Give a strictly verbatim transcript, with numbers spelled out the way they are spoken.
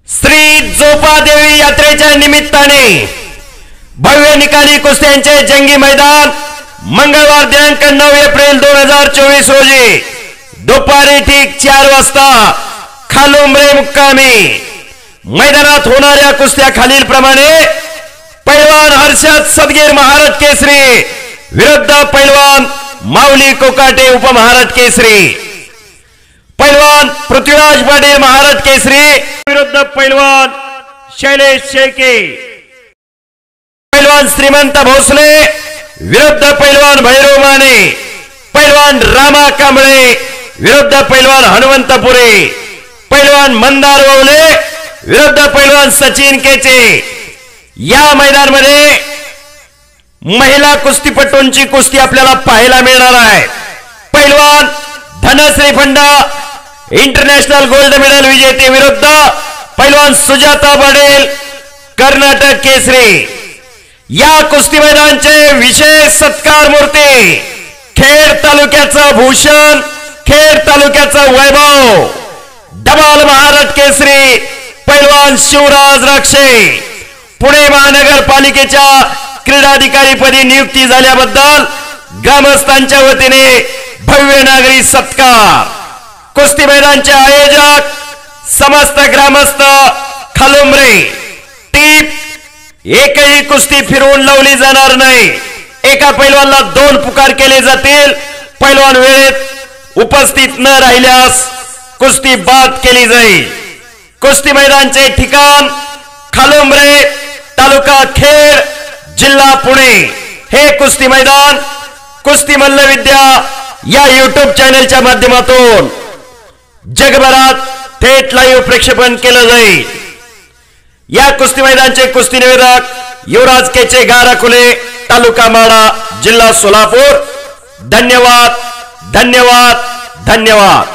श्री जोपादेवी यात्रेच्या निमित्ताने भव्य निकाली कुस्त्यांचे जंगी मैदान मंगळवार दिनांक नऊ एप्रिल दोन हजार चोवीस रोजी दुपारी ठीक चार वाजता खालुंबरे मुक्कामी मैदानात होणाऱ्या कुस्त्या खालील प्रमाणे पैलवान हर्षद सदगीर महाराज केसरी विरुद्ध पैलवान माऊली कोकाटे उपमहाराज केसरी, पैलवान पृथ्वीराज पाटील महाराज केसरी विरुद्ध पैलवान शैलेश शेळके, पैलवान श्रीमंत भोसले विरुद्ध पैलवान भैरव माने, पैलवान रामा कांबळे विरुद्ध पैलवान हनुमंतपुरे, पैलवान मंदार ववले विरुद्ध पैलवान सचिन केचे। या मैदानामध्ये महिला कुस्तीपटूंची कुस्ती आपल्याला पाहायला मिळणार आहे। पैलवान धनश्री फंडा इंटरनॅशनल गोल्ड मेडल विजेते विरुद्ध पैलवान सुजाता पटेल कर्नाटक केसरी। या कुस्ती मैदानाचे विशेष सत्कार मूर्ती खेड तालुक्याचा भूषण, खेड तालुक्याचा वैभव, डबाल महाराज केसरी पैलवान शिवराज राक्षे। पुणे महानगरपालिकेच्या क्रीडाधिकारी पदी नियुक्ती झाल्याबद्दल ग्रामस्थांच्या वतीने भव्य नागरी सत्कार। कुस्ती मैदानाचे आयोजक समस्त ग्रामस्थ खालुंबरे। टीप एकही कुस्ती फिरवून लावली जाणार नाही। एका पैलवानला दोन पुकार केले जातील। पैलवान वेळेत उपस्थित न राहिल्यास कुस्ती बाद केली जाईल। कुस्ती मैदानाचे ठिकाण खालुंबरे, तालुका खेड, जिल्हा पुणे। हे कुस्ती मैदान कुस्ती मल्लविद्या या यूट्यूब चॅनलच्या माध्यमातून जगभरात थेट लाईव्ह प्रक्षेपण केलं जाईल। या कुस्ती मैदानाचे कुस्ती निवेदक युवराज केचे गाराकुले, तालुका माडा, जिल्हा सोलापूर। धन्यवाद, धन्यवाद, धन्यवाद।